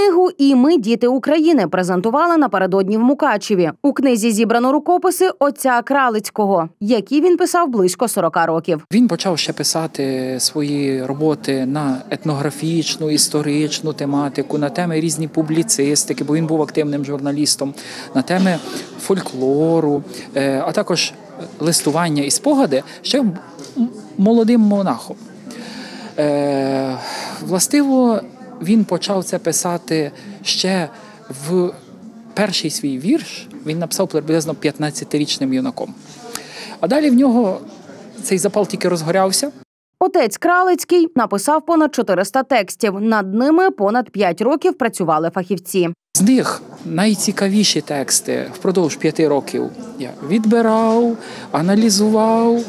Книгу «І ми – діти України» презентували напередодні в Мукачеві. У книзі зібрано рукописи отця Кралицького, які він писав близько 40 років. Він почав ще писати свої роботи на етнографічну, історичну тематику, на теми різні публіцистики, бо він був активним журналістом, на теми фольклору, а також листування і спогади ще молодим монахом. Властиво, він почав це писати ще в перший свій вірш, він написав приблизно 15-річним юнаком. А далі в нього цей запал тільки розгорявся. Отець Кралицький написав понад 400 текстів. Над ними понад 5 років працювали фахівці. З них найцікавіші тексти впродовж 5 років я відбирав, аналізував,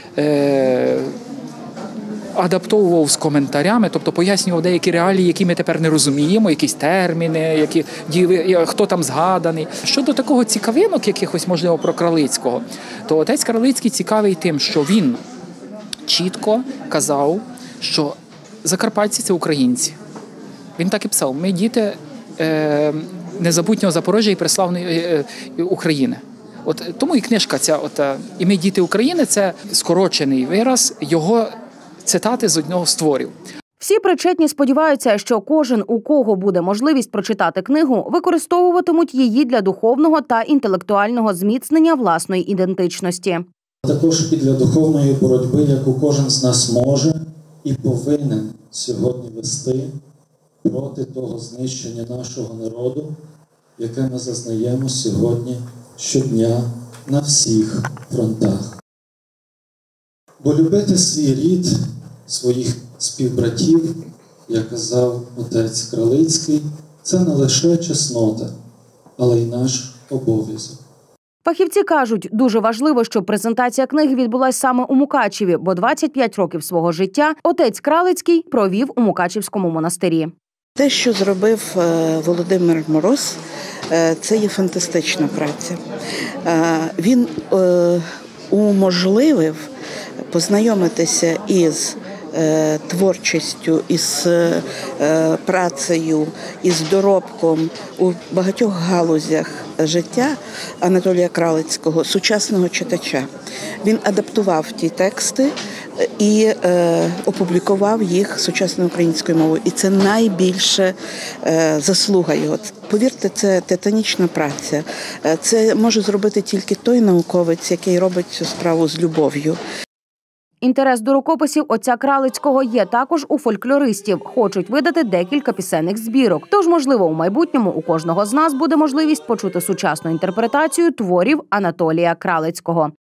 адаптовував з коментарями, тобто пояснював деякі реалії, які ми тепер не розуміємо, якісь терміни, хто там згаданий. Щодо такого цікавинок якихось, можливо, про Кралицького, то отець Кралицький цікавий тим, що він чітко казав, що закарпатці – це українці. Він так і писав: ми діти незабутнього Запоріжжя і преславної України. От тому і книжка ця, «І ми діти України» – це скорочений вираз його цитати з одного з творів. Всі причетні сподіваються, що кожен, у кого буде можливість прочитати книгу, використовуватимуть її для духовного та інтелектуального зміцнення власної ідентичності. Також і для духовної боротьби, яку кожен з нас може і повинен сьогодні вести проти того знищення нашого народу, яке ми зазнаємо сьогодні щодня на всіх фронтах. Бо любити свій рід, своїх співбратів, як казав отець Кралицький, це не лише чеснота, але й наш обов'язок. Фахівці кажуть, дуже важливо, щоб презентація книги відбулася саме у Мукачеві, бо 25 років свого життя отець Кралицький провів у Мукачевському монастирі. Те, що зробив Володимир Мороз, це є фантастична праця. Він уможливив познайомитися із творчістю, із працею, із доробком у багатьох галузях життя Анатолія Кралицького, сучасного читача. Він адаптував ті тексти і опублікував їх сучасною українською мовою. І це найбільша заслуга його. Повірте, це титанічна праця. Це може зробити тільки той науковець, який робить цю справу з любов'ю. Інтерес до рукописів отця Кралицького є також у фольклористів. Хочуть видати декілька пісенних збірок. Тож, можливо, у майбутньому у кожного з нас буде можливість почути сучасну інтерпретацію творів Анатолія Кралицького.